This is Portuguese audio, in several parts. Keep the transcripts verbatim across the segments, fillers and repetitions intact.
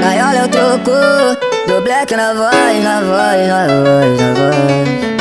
Gaiola eu troco, do black na voz, na voz, na voz, na voz.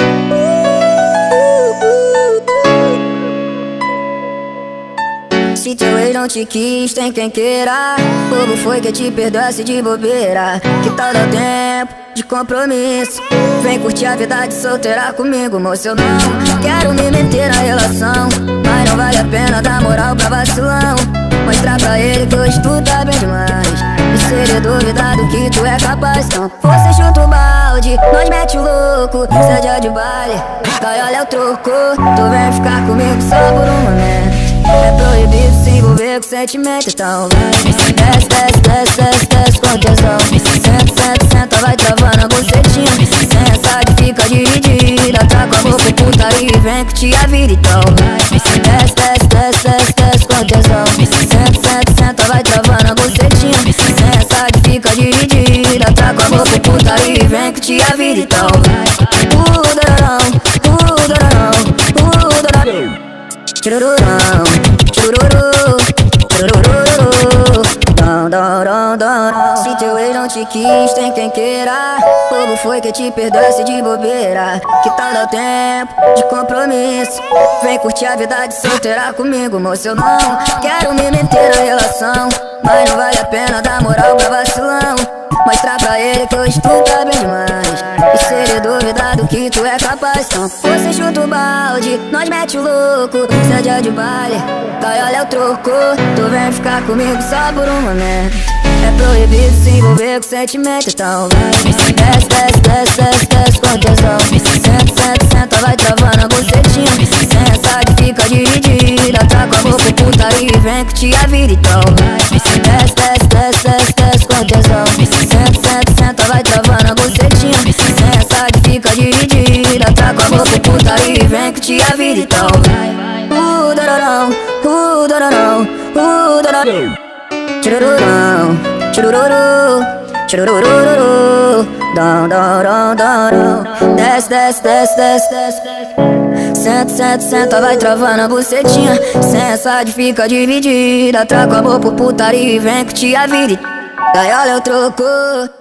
Se teu ex não te quis, tem quem queira. Bobo foi que te perdoasse de bobeira. Que tal dar tempo de compromisso? Vem curtir a vida de solteira comigo, moço. Eu não quero me meter na relação, mas não vale a pena dar moral pra vacilão. Mostrar pra ele que hoje tu tá bem demais, e se ele duvidar do que tu é capaz, então você chuta o balde, nós mete o louco. Cê é dia de baile, gaiola eu troco. Tu vem ficar comigo só por um momento. É proibido se envolver com sentimento, então vai. Desce, desce, desce, desce, desce com tesão. Senta, senta, senta, vai travando a bucetinha. Sensa que fica dividida, tá com a boca putaria e vem que te a vida, então vai. Desce, desce, desce, desce, desce com tesão. Senta, senta, senta, vai travando a bucetinha. Sensa que fica dividida, tá com a boca putaria e vem que te a vida, então vai. Uh, dororão, uh, dororão, uh, dororão. Churururão, chururu, churururu, dão, dão, dão, dão. Se teu ex não te quis, tem quem queira. Bobo foi que te perdoasse de bobeira. Que tal dar tempo de compromisso? Vem curtir a vida de solteira comigo, moço. Eu não quero me meter na relação, mas não vale a pena dar moral pra vacilão. Mostrar pra ele que hoje tu tá bem demais, e se ele duvidar do que tu é capaz, então você chuta o balde, nós mete o louco. Cê é dia de baile, gaiola eu troco. Tu vem ficar comigo só por um momento. É proibido se envolver com sentimento, então vai. Desce, desce, desce, desce, desce com tesão. Senta, senta, senta, vai travando a bucetinha. Sensa que fica dividida, tá com a boca putaria e vem que te a vida, então vai. Desce, desce, desce, desce, desce com tesão. Senta, senta, senta, vai travando a bucetinha. Sensa que fica dividida, tá com a boca putaria e vem que te a vida, então vai. Uh, dororão, uh, dororão, uh, dororão. Churururão, churururu, churururu, dão, dão, dão, dão. Desce, desce, desce, desce, desce. Senta, senta, senta, vai travando a bucetinha. Sensa de fica dividida, traga amor por putaria e vem que te a vida. Gaiola eu troco.